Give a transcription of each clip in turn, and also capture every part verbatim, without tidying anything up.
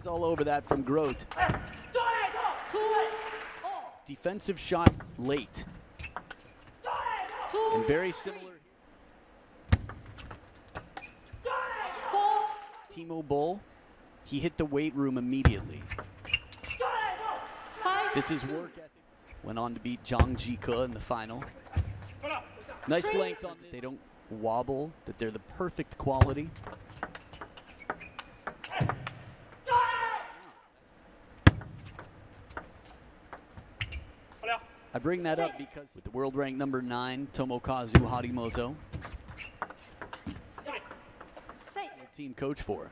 all over that from Groth. Defensive shot late. And very similar. Timo Boll, he hit the weight room immediately. This is work ethic. Went on to beat Zhang Jike in the final. Nice length on this. They don't wobble, that they're the perfect quality. I bring that up because with the world rank number nine, Tomokazu Harimoto, team coach for.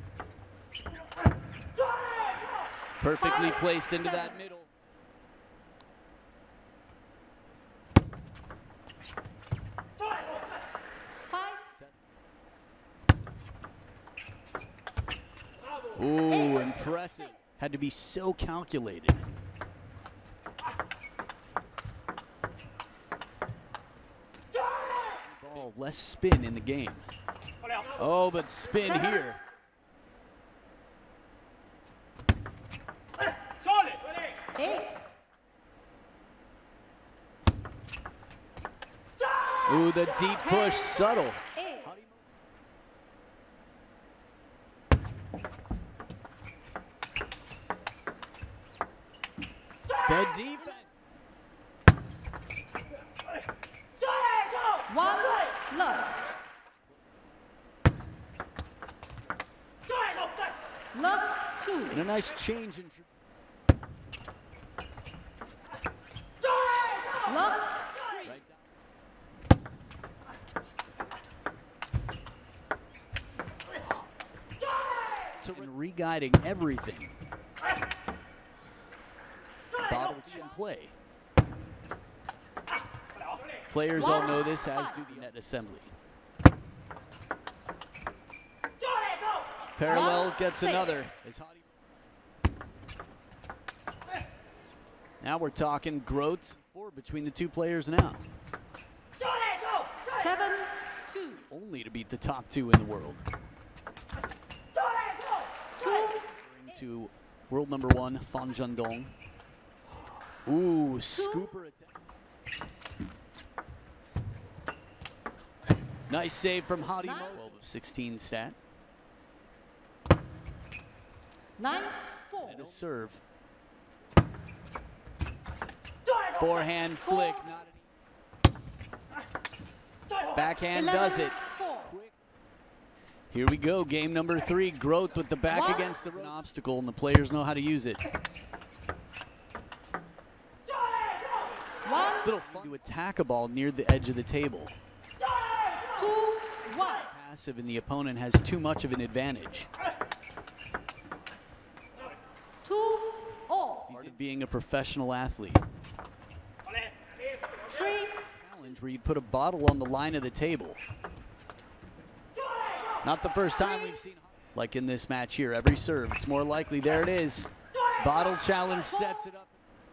Perfectly placed into that middle. Ooh, impressive. Had to be so calculated. Ball, less spin in the game. Oh, but spin Seven. here. Eight. Ooh, the deep push, subtle. Eight. The defense. One love. Love two. And a nice change in. Love Right down. So re-guiding everything. Bottle chin play. Players all know this, as do the net assembly. Parallel gets another. Now we're talking Groth. Four between the two players now. Seven, two. Only to beat the top two in the world. Two. To world number one, Fan Zhendong. Ooh, scooper attack. Nice save from Harimoto. twelve of sixteen stat. Nine, four. And a serve. Forehand flick. Not an Backhand does it. Quick. Here we go. Game number three. Groth with the back One. against the an obstacle, and the players know how to use it. One. Little fun to attack a ball near the edge of the table. Two, one. Passive, and the opponent has too much of an advantage. Two, all. Part of being a professional athlete. Three. Challenge where you put a bottle on the line of the table. Not the first time we've seen, like in this match here, every serve, it's more likely. There it is. Bottle challenge sets it up.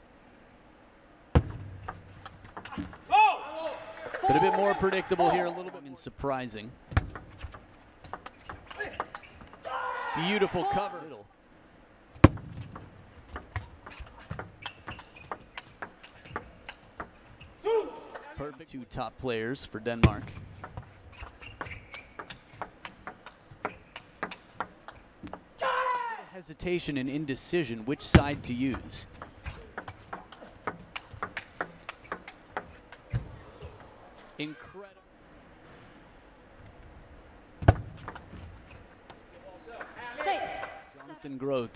But a bit more predictable here, a little bit surprising. Beautiful cover. Perfect. Two top players for Denmark. Hesitation and indecision which side to use. Incredible. Six. Jonathan Groth.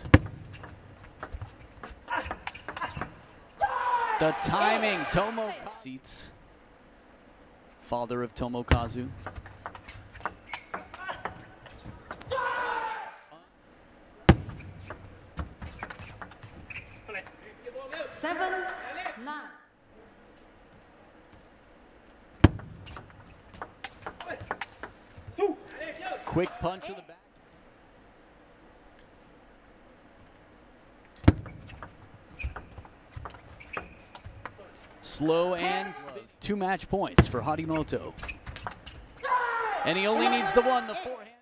The timing, Tomo seats. Father of Tomokazu. Seven, nine. Quick punch in the back. Slow and spin. Two match points for Harimoto. And he only needs the one, the forehand.